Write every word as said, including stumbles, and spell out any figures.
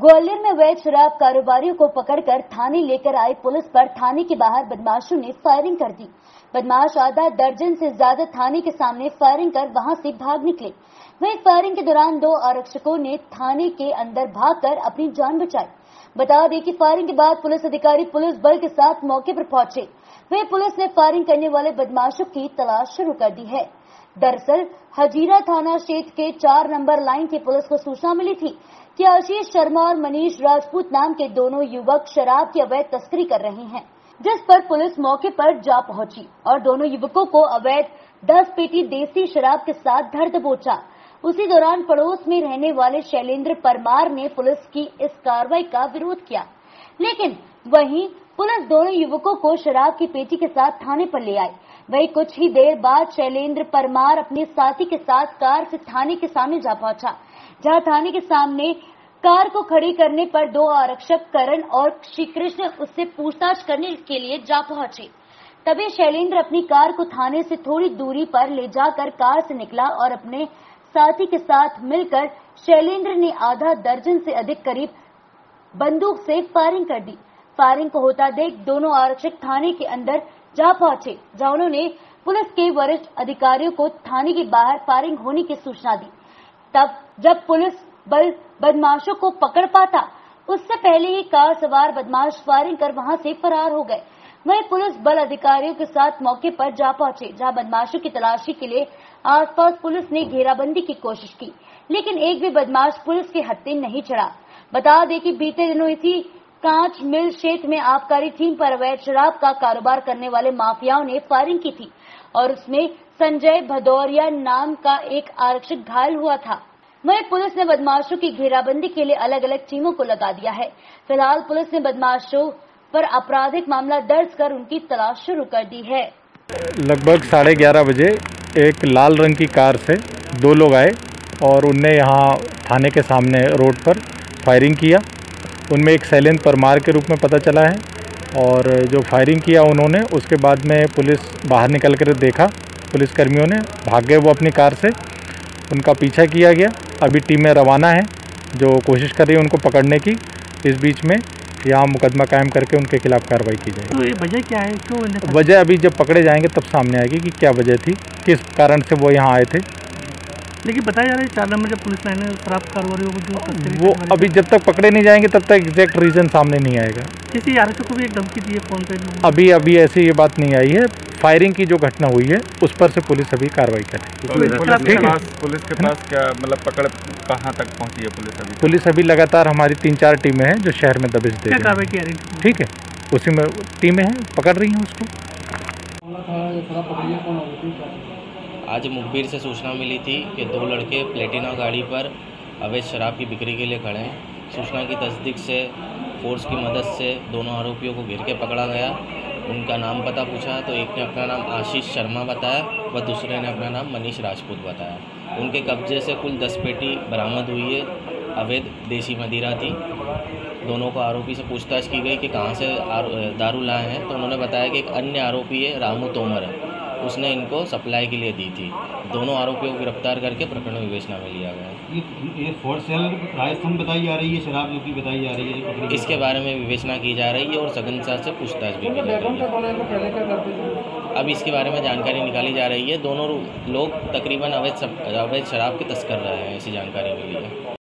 ग्वालियर में अवैध शराब कारोबारियों को पकड़कर थाने लेकर आई पुलिस पर थाने के बाहर बदमाशों ने फायरिंग कर दी। बदमाश आधा दर्जन से ज्यादा थाने के सामने फायरिंग कर वहां से भाग निकले। वहीं फायरिंग के दौरान दो आरक्षकों ने थाने के अंदर भागकर अपनी जान बचाई। बता दें कि फायरिंग के बाद पुलिस अधिकारी पुलिस बल के साथ मौके पर पहुंचे। वहीं पुलिस ने फायरिंग करने वाले बदमाशों की तलाश शुरू कर दी है। दरअसल हजीरा थाना क्षेत्र के चार नंबर लाइन की पुलिस को सूचना मिली थी कि आशीष शर्मा और मनीष राजपूत नाम के दोनों युवक शराब की अवैध तस्करी कर रहे हैं, जिस पर पुलिस मौके पर जा पहुंची और दोनों युवकों को अवैध दस पेटी देसी शराब के साथ धर दबोचा। उसी दौरान पड़ोस में रहने वाले शैलेंद्र परमार ने पुलिस की इस कार्रवाई का विरोध किया, लेकिन वहीं पुलिस दोनों युवकों को शराब की पेटी के साथ थाने पर ले आई। वहीं कुछ ही देर बाद शैलेंद्र परमार अपने साथी के साथ कार से थाने के सामने जा पहुंचा, जहां थाने के सामने कार को खड़ी करने पर दो आरक्षक करण और श्री कृष्ण उससे पूछताछ करने के लिए जा पहुंचे। तभी शैलेंद्र अपनी कार को थाने से थोड़ी दूरी पर ले जाकर कार से निकला और अपने साथी के साथ मिलकर शैलेंद्र ने आधा दर्जन से अधिक करीब बंदूक से फायरिंग कर दी। फायरिंग को होता देख दोनों आरक्षक थाने के अंदर जा पहुंचे, जहां उन्होंने पुलिस के वरिष्ठ अधिकारियों को थाने के बाहर फायरिंग होने की सूचना दी। तब जब पुलिस बल बदमाशों को पकड़ पाता, उससे पहले ही कार सवार बदमाश फायरिंग कर वहां से फरार हो गए। वहीं पुलिस बल अधिकारियों के साथ मौके पर जा पहुंचे, जहां बदमाशों की तलाशी के लिए आसपास पुलिस ने घेराबंदी की कोशिश की, लेकिन एक भी बदमाश पुलिस के हत्थे नहीं चढ़ा। बता दें कि बीते दिनों इसी कांच मिल क्षेत्र में आबकारी टीम पर अवैध शराब का कारोबार करने वाले माफियाओं ने फायरिंग की थी और उसमें संजय भदौरिया नाम का एक आरक्षक घायल हुआ था। वहीं पुलिस ने बदमाशों की घेराबंदी के लिए अलग अलग टीमों को लगा दिया है। फिलहाल पुलिस ने बदमाशों पर आपराधिक मामला दर्ज कर उनकी तलाश शुरू कर दी है। लगभग साढ़े ग्यारह बजे एक लाल रंग की कार से दो लोग आए और उनने यहाँ थाने के सामने रोड पर फायरिंग किया। उनमें एक शैलेंद्र परमार के रूप में पता चला है और जो फायरिंग किया उन्होंने, उसके बाद में पुलिस बाहर निकल कर देखा, पुलिसकर्मियों ने भाग गए वो अपनी कार से, उनका पीछा किया गया। अभी टीमें रवाना है जो कोशिश कर रही है उनको पकड़ने की। इस बीच में यहाँ मुकदमा कायम करके उनके खिलाफ कार्रवाई की जाएगी। तो ये वजह क्या है, क्यों? वजह अभी जब पकड़े जाएंगे तब सामने आएगी कि क्या वजह थी, किस कारण से वो यहाँ आए थे। लेकिन बताया जा रहा है चार नंबर जब पुलिस लाइन में शराब कारोबारियों को जो वो अभी जब तक पकड़े नहीं जाएंगे तब तक एग्जैक्ट रीजन सामने नहीं आएगा। किसी आरक्षक को भी एक धमकी दी है फोन पे? अभी अभी ऐसी ये बात नहीं आई है। फायरिंग की जो घटना हुई है उस पर से पुलिस अभी कार्रवाई करेगी। तो पुलिस के पास पुलिस के पास क्या मतलब पकड़ कहाँ तक पहुँची है पुलिस अभी? पुलिस अभी लगातार हमारी तीन चार टीमें हैं जो शहर में दबिश दे रही हैं। कार्रवाई की है? ठीक है, उसी में टीमें हैं, पकड़ रही हैं उसको। आज मुखबिर से सूचना मिली थी कि दो लड़के प्लेटिना गाड़ी पर अवैध शराब की बिक्री के लिए खड़े हैं। सूचना की तस्दीक से फोर्स की मदद से दोनों आरोपियों को घेर के पकड़ा गया। उनका नाम पता पूछा तो एक ने अपना नाम आशीष शर्मा बताया व दूसरे ने अपना नाम मनीष राजपूत बताया। उनके कब्जे से कुल दस पेटी बरामद हुई है, अवैध देसी मदिरा थी। दोनों को आरोपी से पूछताछ की गई कि कहाँ से दारू लाए हैं, तो उन्होंने बताया कि एक अन्य आरोपी है रामू तोमर है, उसने इनको सप्लाई के लिए दी थी। दोनों आरोपियों को गिरफ्तार करके प्रकरण विवेचना में लिया गया। ये, ये फोर सेल राजस्थान बताई जा रही है, शराब जो की बताई जा रही है, इसके बारे में विवेचना की जा रही है और सघन से पूछताछ भी की जा रही है। अब इसके बारे में जानकारी निकाली जा रही है। दोनों लोग तकरीबन अवैध अवैध शराब के तस्कर रहे हैं, ऐसी जानकारी मिली है।